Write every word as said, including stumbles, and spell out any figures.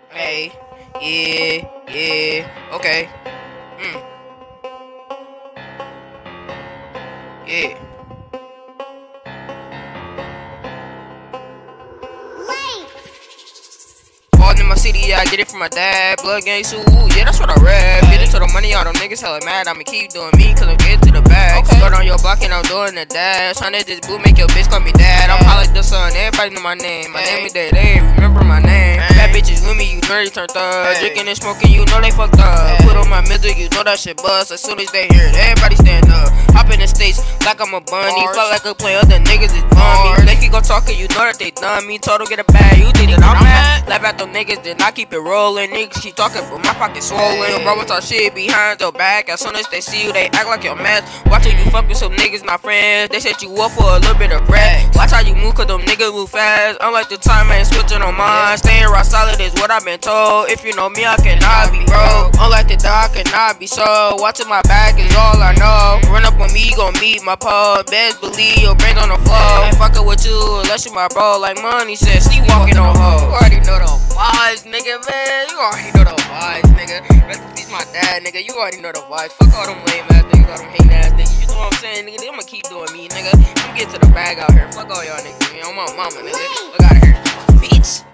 Hey, yeah, yeah, okay. Mm, yeah. Falling in my city, yeah, I get it from my dad. Blood gang suit, ooh, yeah, that's what I read. Get into the money, all them niggas hella mad. I'ma keep doing me, cause I'm getting to the bag. Okay. Start on your block and I'm doing the dash. Tryna this boo, make your bitch call me dad. I'm hot like the sun, everybody know my name. My name is Day, they remember my name. Bad bitches with me, you dirty turned up. Drinking and smoking, you know they fucked up. Put on my music, you know that shit bust. As soon as they hear it, everybody stand up. Hop in the States like I'm a bunny. Felt like a player, the niggas is bummy. They keep go talking, you know that they done me. Total get a bag, you think that I'm mad? Laugh at them niggas, then I keep it rolling. Niggas keep talking, but my pocket swollen. Yo, bro, what's our shit behind your back? As soon as they see you, they act like your mess. Watching you fuck with some niggas, not friends. They set you up for a little bit of bread. Watch how you move, cause them niggas move fast. Unlike the time, I ain't switching on mine. Staying rock solid is what I've been told. If you know me, I cannot be broke. Unlike the dog, I cannot be sold. Watching my back is all I know. Run up on me, you gon' meet my pole. Best believe your brains on the floor. Ain't fucking with you unless you my bro. Like money said, sleepwalking on hoe. You already know the vibes, nigga, man. You already know the vibes, nigga. Rest in peace, my dad, nigga. You already know the vibes. Fuck all them lame ass niggas, all them hating ass niggas. You know what I'm saying, nigga? I'ma keep doing me, nigga. I'm getting to the bag out here. Fuck all y'all niggas, man. I'm my mama, nigga. Look out of here, bitch.